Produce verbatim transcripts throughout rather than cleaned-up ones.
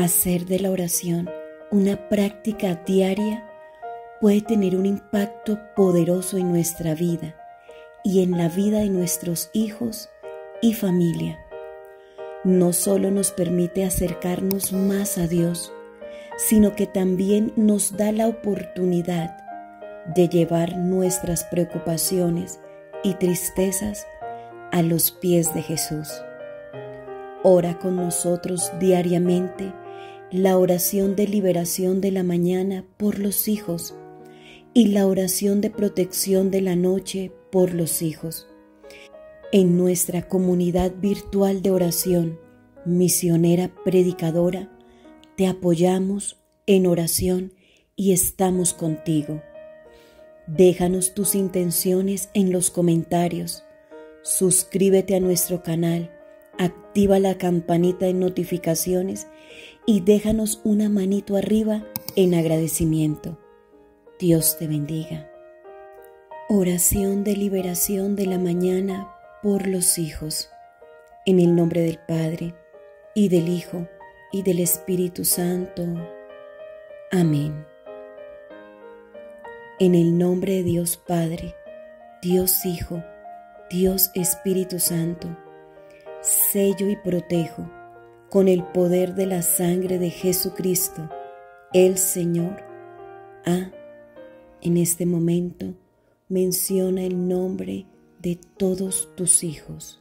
Hacer de la oración una práctica diaria puede tener un impacto poderoso en nuestra vida y en la vida de nuestros hijos y familia. No solo nos permite acercarnos más a Dios, sino que también nos da la oportunidad de llevar nuestras preocupaciones y tristezas a los pies de Jesús. Ora con nosotros diariamente la oración de liberación de la mañana por los hijos y la oración de protección de la noche por los hijos. En nuestra comunidad virtual de oración, Misionera Predicadora, te apoyamos en oración y estamos contigo. Déjanos tus intenciones en los comentarios, suscríbete a nuestro canal, activa la campanita de notificaciones y déjanos una manito arriba en agradecimiento. Dios te bendiga. Oración de liberación de la mañana por los hijos. En el nombre del Padre, y del Hijo, y del Espíritu Santo. Amén. En el nombre de Dios Padre, Dios Hijo, Dios Espíritu Santo, sello y protejo con el poder de la sangre de Jesucristo, el Señor. Ah, en este momento menciona el nombre de todos tus hijos.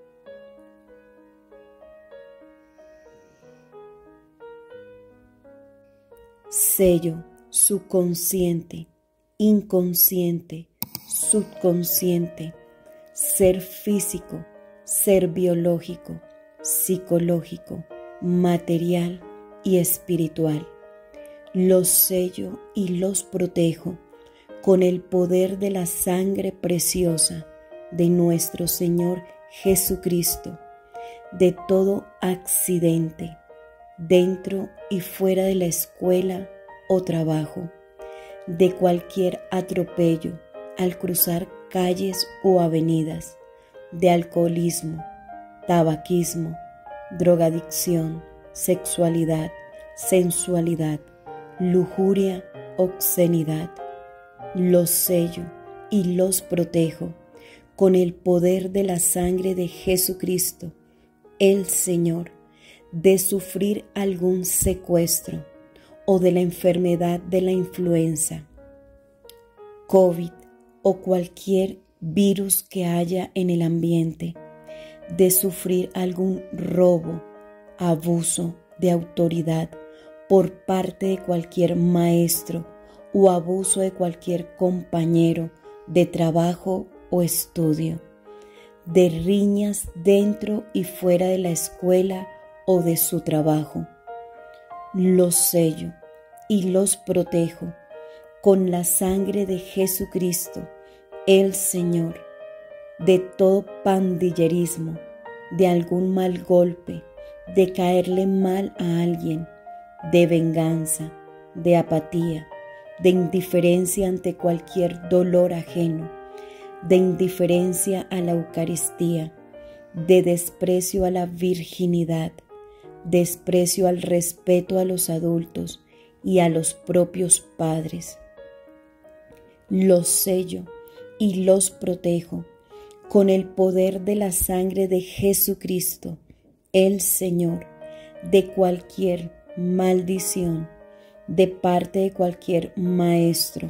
Sello subconsciente, inconsciente, subconsciente, ser físico, ser biológico, psicológico, material y espiritual. Los sello y los protejo con el poder de la sangre preciosa de nuestro Señor Jesucristo, de todo accidente, dentro y fuera de la escuela o trabajo, de cualquier atropello al cruzar calles o avenidas, de alcoholismo, tabaquismo, drogadicción, sexualidad, sensualidad, lujuria, obscenidad. Los sello y los protejo con el poder de la sangre de Jesucristo, el Señor, de sufrir algún secuestro o de la enfermedad de la influenza, COVID o cualquier virus que haya en el ambiente, de sufrir algún robo, abuso de autoridad por parte de cualquier maestro o abuso de cualquier compañero de trabajo o estudio, de riñas dentro y fuera de la escuela o de su trabajo. Los sello y los protejo con la sangre de Jesucristo, el Señor, de todo pandillerismo, de algún mal golpe, de caerle mal a alguien, de venganza, de apatía, de indiferencia ante cualquier dolor ajeno, de indiferencia a la Eucaristía, de desprecio a la virginidad, desprecio al respeto a los adultos y a los propios padres. Los sello y los protejo con el poder de la sangre de Jesucristo, el Señor, de cualquier maldición, de parte de cualquier maestro,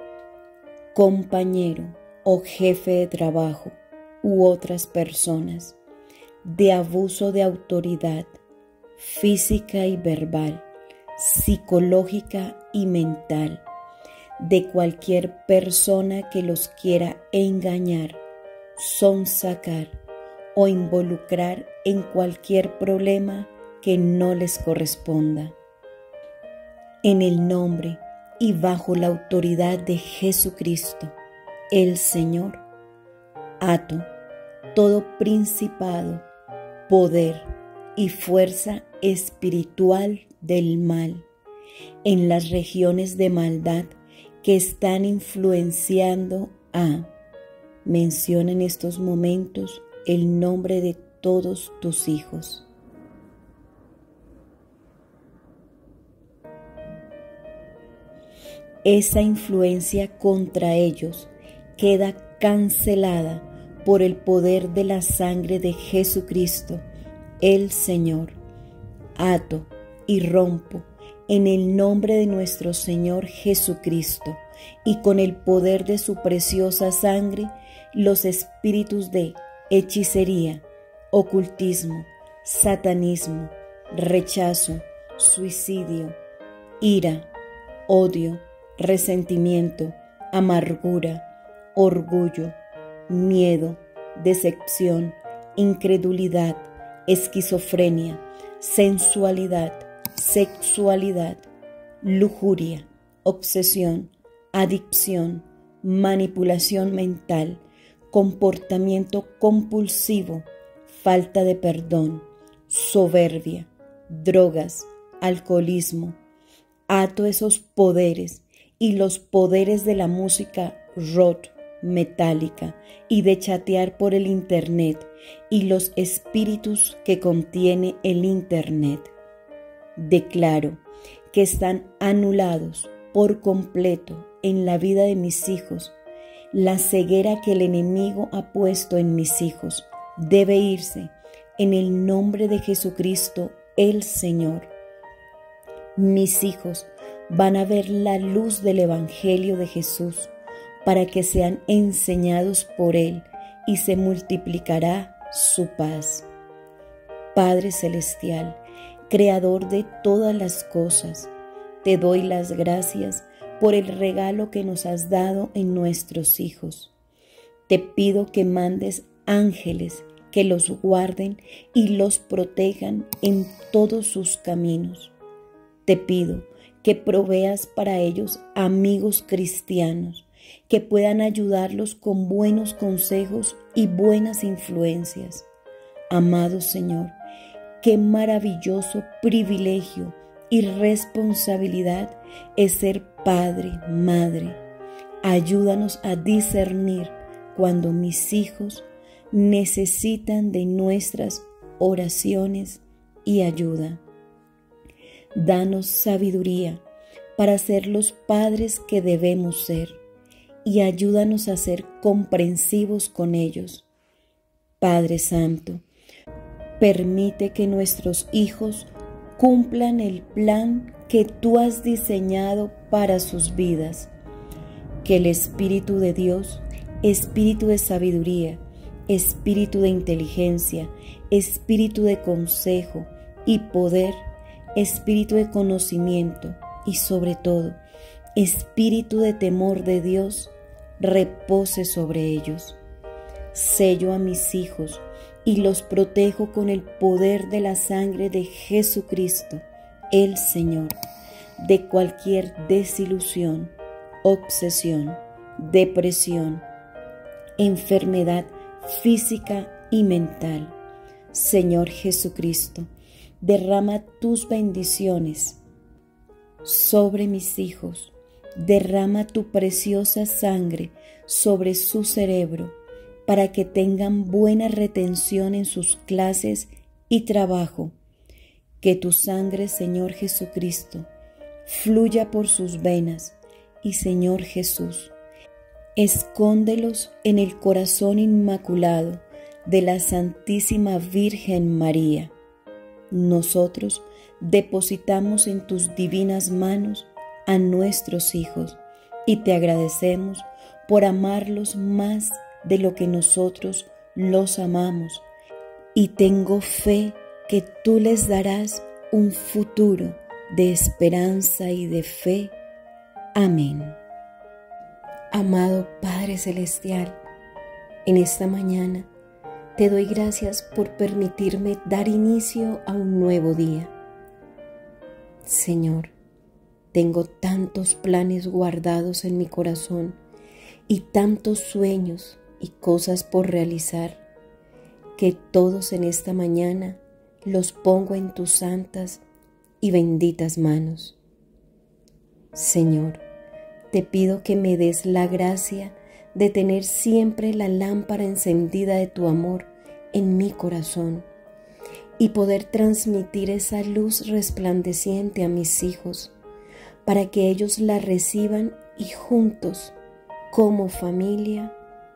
compañero o jefe de trabajo u otras personas, de abuso de autoridad física y verbal, psicológica y mental, de cualquier persona que los quiera engañar, sonsacar o involucrar en cualquier problema que no les corresponda. En el nombre y bajo la autoridad de Jesucristo, el Señor, ato todo principado, poder y fuerza espiritual del mal en las regiones de maldad que están influenciando a, menciona en estos momentos el nombre de todos tus hijos. esa influencia contra ellos queda cancelada por el poder de la sangre de Jesucristo, el Señor. Ato y rompo en el nombre de nuestro Señor Jesucristo y con el poder de su preciosa sangre los espíritus de hechicería, ocultismo, satanismo, rechazo, suicidio, ira, odio, resentimiento, amargura, orgullo, miedo, decepción, incredulidad, esquizofrenia, sensualidad, sexualidad, lujuria, obsesión, adicción, manipulación mental, comportamiento compulsivo, falta de perdón, soberbia, drogas, alcoholismo. Ato esos poderes y los poderes de la música rock, metálica y de chatear por el internet y los espíritus que contiene el internet. Declaro que están anulados por completo en la vida de mis hijos. La ceguera que el enemigo ha puesto en mis hijos debe irse en el nombre de Jesucristo el Señor. Mis hijos van a ver la luz del Evangelio de Jesús para que sean enseñados por Él y se multiplicará su paz. Padre Celestial, Creador de todas las cosas, te doy las gracias por el regalo que nos has dado en nuestros hijos. Te pido que mandes ángeles que los guarden y los protejan en todos sus caminos. Te pido que proveas para ellos amigos cristianos que puedan ayudarlos con buenos consejos y buenas influencias. Amado Señor, qué maravilloso privilegio y responsabilidad es ser padre, madre. Ayúdanos a discernir cuando mis hijos necesitan de nuestras oraciones y ayuda. Danos sabiduría para ser los padres que debemos ser y ayúdanos a ser comprensivos con ellos. Padre Santo, permite que nuestros hijos cumplan el plan que tú has diseñado para sus vidas. Que el Espíritu de Dios, Espíritu de sabiduría, Espíritu de inteligencia, Espíritu de consejo y poder, Espíritu de conocimiento y sobre todo, Espíritu de temor de Dios, repose sobre ellos. Sello a mis hijos y los protejo con el poder de la sangre de Jesucristo, el Señor, de cualquier desilusión, obsesión, depresión, enfermedad física y mental. Señor Jesucristo, derrama tus bendiciones sobre mis hijos. Derrama tu preciosa sangre sobre su cerebro para que tengan buena retención en sus clases y trabajo. Que tu sangre, Señor Jesucristo, fluya por sus venas y, Señor Jesús, escóndelos en el corazón inmaculado de la Santísima Virgen María. Nosotros depositamos en tus divinas manos a nuestros hijos y te agradecemos por amarlos más de lo que nosotros los amamos, y tengo fe que tú les darás un futuro de esperanza y de fe. Amén. Amado Padre Celestial, en esta mañana te doy gracias por permitirme dar inicio a un nuevo día. Señor, tengo tantos planes guardados en mi corazón y tantos sueños y cosas por realizar, que todos en esta mañana los pongo en tus santas y benditas manos. Señor, te pido que me des la gracia de tener siempre la lámpara encendida de tu amor en mi corazón y poder transmitir esa luz resplandeciente a mis hijos, para que ellos la reciban y juntos, como familia,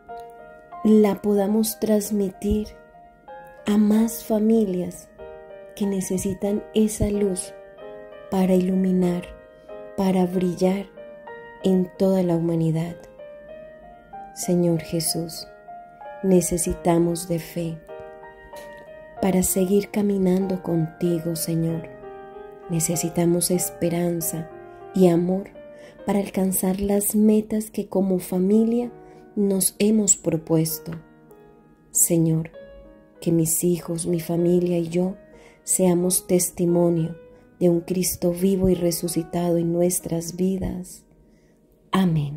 la podamos transmitir a más familias que necesitan esa luz para iluminar, para brillar en toda la humanidad. Señor Jesús, necesitamos de fe para seguir caminando contigo, Señor. Necesitamos esperanza y amor para alcanzar las metas que como familia nos hemos propuesto. Señor, que mis hijos, mi familia y yo seamos testimonio de un Cristo vivo y resucitado en nuestras vidas. Amén.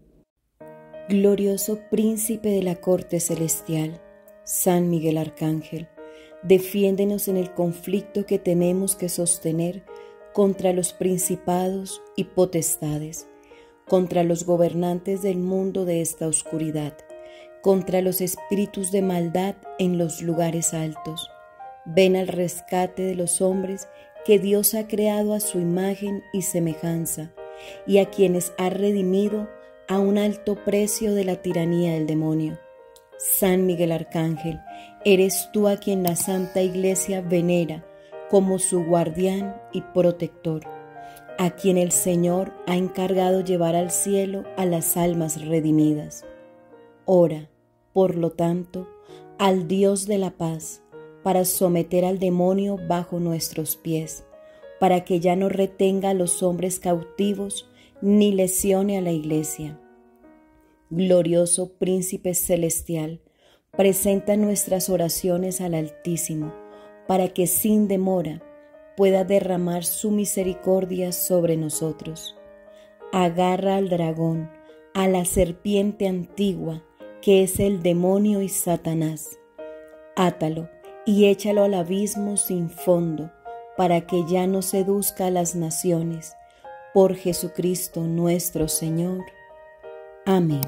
Glorioso Príncipe de la Corte Celestial, San Miguel Arcángel, defiéndenos en el conflicto que tenemos que sostener contra los principados y potestades, contra los gobernantes del mundo de esta oscuridad, contra los espíritus de maldad en los lugares altos. Ven al rescate de los hombres que Dios ha creado a su imagen y semejanza, y a quienes ha redimido a un alto precio de la tiranía del demonio. San Miguel Arcángel, eres tú a quien la Santa Iglesia venera como su guardián y protector, a quien el Señor ha encargado llevar al cielo a las almas redimidas. Ora, por lo tanto, al Dios de la paz, para someter al demonio bajo nuestros pies, para que ya no retenga a los hombres cautivos ni lesione a la Iglesia. Glorioso Príncipe Celestial, presenta nuestras oraciones al Altísimo, para que sin demora pueda derramar su misericordia sobre nosotros. Agarra al dragón, a la serpiente antigua, que es el demonio y Satanás. Átalo y échalo al abismo sin fondo, para que ya no seduzca a las naciones. Por Jesucristo nuestro Señor. Amén.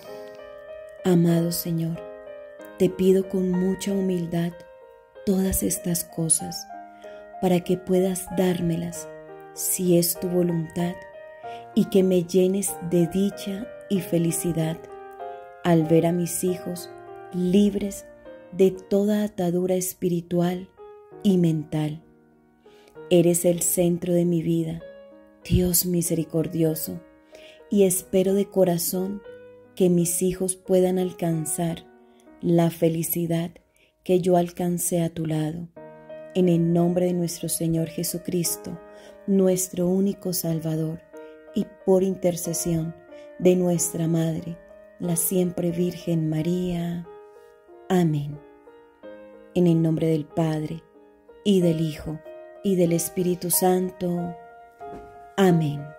Amado Señor, te pido con mucha humildad todas estas cosas, para que puedas dármelas, si es tu voluntad, y que me llenes de dicha y felicidad al ver a mis hijos libres de toda atadura espiritual y mental. Eres el centro de mi vida, Dios misericordioso, y espero de corazón que mis hijos puedan alcanzar la felicidad que yo alcancé a tu lado. En el nombre de nuestro Señor Jesucristo, nuestro único Salvador, y por intercesión de nuestra Madre, la siempre Virgen María. Amén. En el nombre del Padre, y del Hijo, y del Espíritu Santo. Amén.